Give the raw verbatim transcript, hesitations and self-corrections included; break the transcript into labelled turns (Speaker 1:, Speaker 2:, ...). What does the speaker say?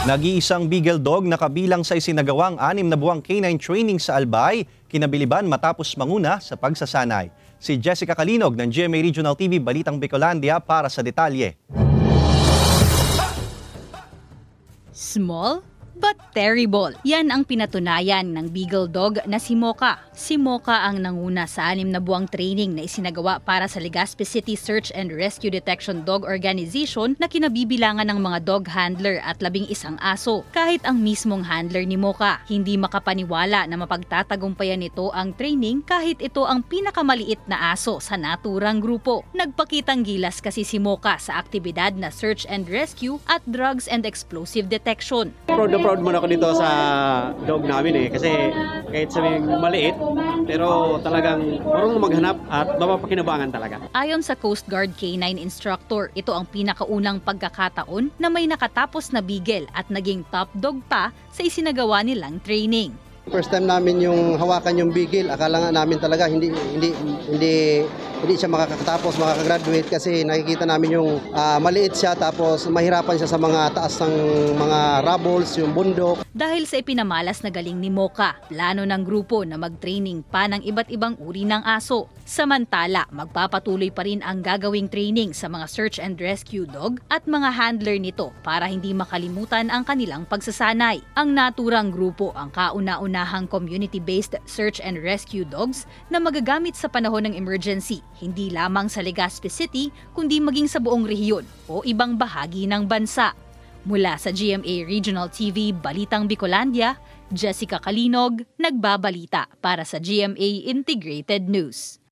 Speaker 1: Nag-iisang Beagle Dog na kabilang sa isinagawang anim na buwang canine training sa Albay, kinabiliban matapos manguna sa pagsasanay. Si Jessica Kalinog ng G M A Regional T V Balitang Bicolandia para sa detalye.
Speaker 2: Small but terrible. Yan ang pinatunayan ng Beagle Dog na si Mocha. Si Mocha ang nanguna sa anim na buwang training na isinagawa para sa Legazpi City Search and Rescue Detection Dog Organization na kinabibilangan ng mga dog handler at labing isang aso. Kahit ang mismong handler ni Mocha, hindi makapaniwala na mapagtatagumpayan nito ang training kahit ito ang pinakamaliit na aso sa naturang grupo. Nagpakitang gilas kasi si Mocha sa aktibidad na search and rescue at drugs and explosive detection.
Speaker 3: Proud na proud man ako dito sa dog namin eh kasi kahit sabing maliit pero talagang marunong maghanap at mapapakinabangan talaga.
Speaker 2: Ayon sa Coast Guard canine instructor, ito ang pinakaunang pagkakataon na may nakatapos na beagle at naging top dog pa sa isinagawa nilang training.
Speaker 4: First time namin yung hawakan yung beagle, akala nga namin talaga hindi hindi hindi hindi siya makakatapos, makakagraduate kasi nakikita namin yung uh, maliit siya tapos mahirapan siya sa mga taas ng mga rubbles, yung bundok.
Speaker 2: Dahil sa ipinamalas na galing ni Mocha, plano ng grupo na mag-training pa ng iba't ibang uri ng aso. Samantala, magpapatuloy pa rin ang gagawing training sa mga search and rescue dog at mga handler nito para hindi makalimutan ang kanilang pagsasanay. Ang naturang grupo ang kauna-unahang community-based search and rescue dogs na magagamit sa panahon ng emergency, hindi lamang sa Legazpi City kundi maging sa buong rehiyon o ibang bahagi ng bansa. Mula sa G M A Regional T V Balitang Bicolandia, Jessica Kalinog, nagbabalita para sa G M A Integrated News.